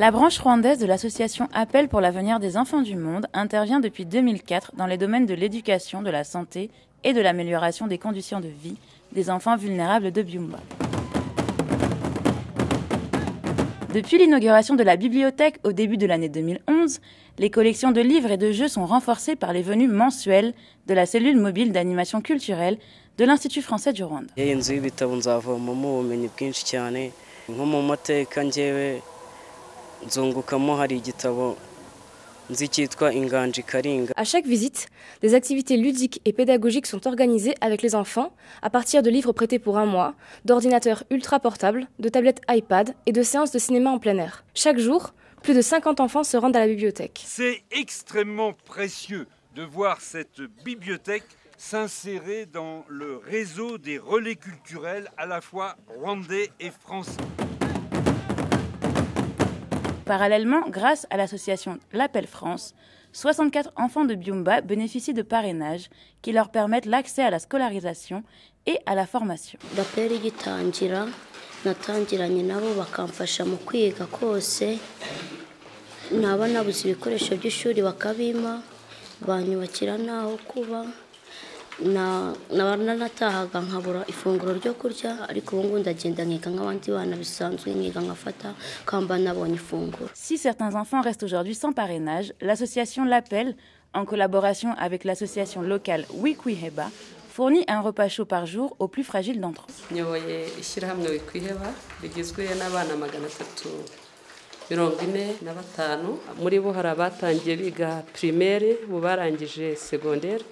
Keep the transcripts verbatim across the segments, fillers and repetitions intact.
La branche rwandaise de l'association Appel pour l'avenir des enfants du monde intervient depuis deux mille quatre dans les domaines de l'éducation, de la santé et de l'amélioration des conditions de vie des enfants vulnérables de Byumba. Depuis l'inauguration de la bibliothèque au début de l'année deux mille onze, les collections de livres et de jeux sont renforcées par les venues mensuelles de la cellule mobile d'animation culturelle de l'Institut français du Rwanda. À chaque visite, des activités ludiques et pédagogiques sont organisées avec les enfants à partir de livres prêtés pour un mois, d'ordinateurs ultra portables, de tablettes iPad et de séances de cinéma en plein air. Chaque jour, plus de cinquante enfants se rendent à la bibliothèque. C'est extrêmement précieux de voir cette bibliothèque s'insérer dans le réseau des relais culturels à la fois rwandais et français. Parallèlement, grâce à l'association L'Appel France, soixante-quatre enfants de Byumba bénéficient de parrainages qui leur permettent l'accès à la scolarisation et à la formation. L'Appel igitangira natangiranye nabo bakamfasha mu kwiga kose naba nabuze ibikoresho by'ishuri bakabima banyubakira naho kuba na natahaga nkabura ifunguro ryo kurya ariko ubu ndagenda nkiga nk'abandi bana bisanzwe nkiga nkafata kamba nabonye ifunguro. Si certains enfants restent aujourd'hui sans parrainage, l'association L'Appel, en collaboration avec l'association locale Wikwiheba, fournit un repas chaud par jour aux plus fragiles d'entre eux. Nyoboye ishyirahamwe Wikwiheba rigizwe n'abana magana atatu mirongo ine na batanu muri bo hari abatangiye biga primaire bo barangije secondaire.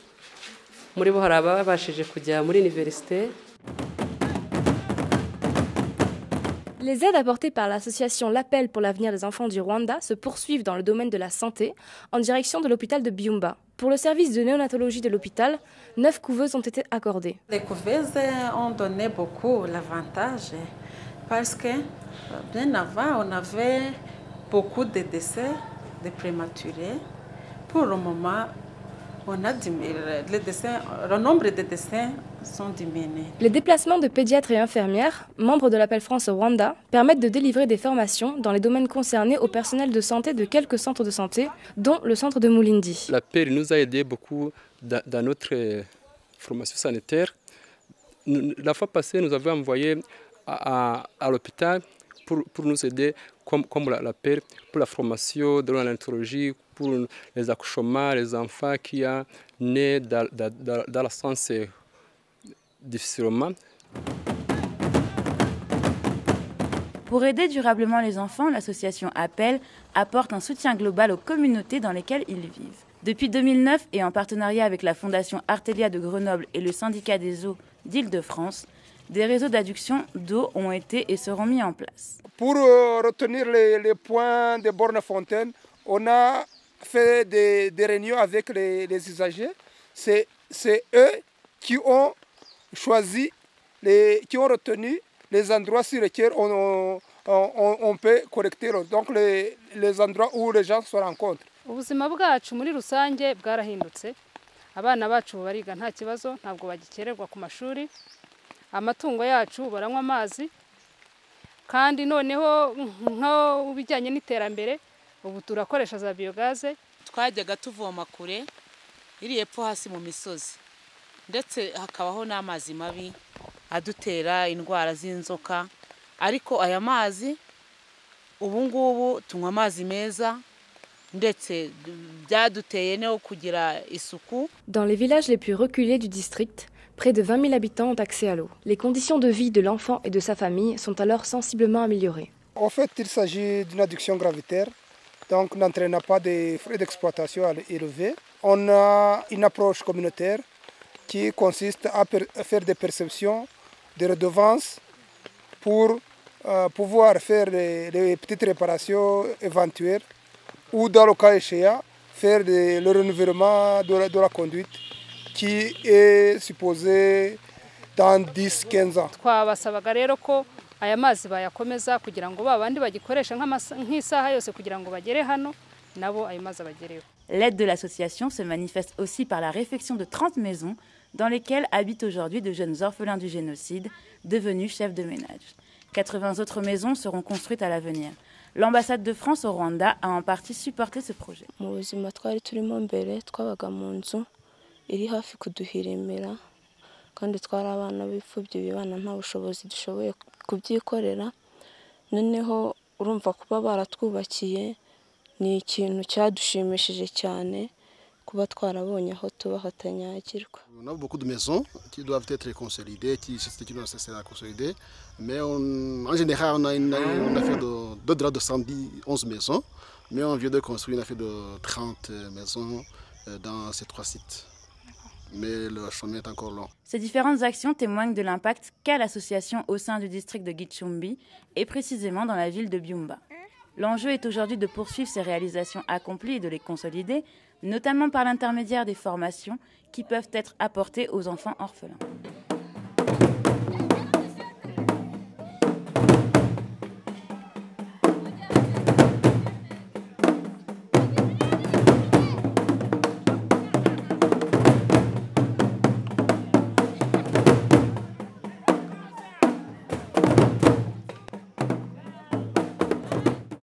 Les aides apportées par l'association L'Appel pour l'avenir des enfants du Rwanda se poursuivent dans le domaine de la santé en direction de l'hôpital de Byumba. Pour le service de néonatologie de l'hôpital, neuf couveuses ont été accordées. Les couveuses ont donné beaucoup l'avantage parce que bien avant, on avait beaucoup de décès de prématurés. Pour le moment, on a diminué, les décès, le nombre de décès sont diminués. Les déplacements de pédiatres et infirmières, membres de l'Appel France au Rwanda, permettent de délivrer des formations dans les domaines concernés au personnel de santé de quelques centres de santé, dont le centre de Mulindi. L'Appel nous a aidé beaucoup dans, dans notre formation sanitaire. La fois passée, nous avons envoyé à, à, à l'hôpital pour, pour nous aider, comme, comme l'Appel, pour la formation de l'anatologie, pour les accouchements, les enfants qui sont nés dans, dans, dans la science difficilement. Pour aider durablement les enfants, l'association Appel apporte un soutien global aux communautés dans lesquelles ils vivent. Depuis deux mille neuf et en partenariat avec la Fondation Artelia de Grenoble et le Syndicat des eaux d'Île-de-France, des réseaux d'adduction d'eau ont été et seront mis en place. Pour euh, retenir les, les points de bornes-fontaines, on a fait des, des réunions avec les, les usagers. C'est eux qui ont choisi, les, qui ont retenu les endroits sur lesquels on, on, on peut collecter l'eau. Donc les, les endroits où les gens se rencontrent. Ubuzima bwacu muri rusange bwarahindutse. Abana bacu bariga nta kibazo, ntabwo bagikererwa ku mashuri. Amatungo yacu baranywa amazi. Kandi noneho nko bijyanye n'iterambere ubu turakoresha za biogaze. Twajyaga tuvoma kure iri epfo hasi mu misozi ndetse hakabaho n'amazi mabi adutera indwara z'inzoka, ariko aya mazi ubu ngubu tunywa amazi meza ndetse byaduteye no kugira isuku. Dans les villages les plus reculés du district, près de vingt mille habitants ont accès à l'eau. Les conditions de vie de l'enfant et de sa famille sont alors sensiblement améliorées. En fait, il s'agit d'une adduction gravitaire, donc n'entraînant pas des frais d'exploitation élevés. On a une approche communautaire qui consiste à faire des perceptions, des redevances pour euh, pouvoir faire les, les petites réparations éventuelles ou dans le cas échéant, faire de, le renouvellement de la, de la conduite qui est supposé dans dix à quinze ans. Twabasabaga rero ko aya mazi bayakomeza kugira ngo babandi bagikoresha nk'isaha yose kugira ngo bagere hano nabo ayo mazi abagereho. L'aide de l'association se manifeste aussi par la réfection de trente maisons dans lesquelles habitent aujourd'hui de jeunes orphelins du génocide devenus chefs de ménage. quatre-vingts autres maisons seront construites à l'avenir. L'ambassade de France au Rwanda a en partie supporté ce projet. Mu buzima twari turimo mbere twabaga mu nzu iri hafi kuduhirimira kandi twari abana b'imfubyi bibana nta bushobozi dushoboye kubyikorera. Noneho urumva kuba baratwubakiye ni ikintu cyadushimishije cyane kuba twarabonye aho tuba hatanyagirwa. On a beaucoup de maisons qui doivent être consolidées, qui c'est une nécessaire à consolider, mais on, en général on a une, on a fait de de cent onze maisons, mais on vient de construire une affaire de trente maisons dans ces trois sites. Mais le chemin est encore long. Ces différentes actions témoignent de l'impact qu'a l'association au sein du district de Gicumbi et précisément dans la ville de Byumba. L'enjeu est aujourd'hui de poursuivre ces réalisations accomplies et de les consolider, notamment par l'intermédiaire des formations qui peuvent être apportées aux enfants orphelins.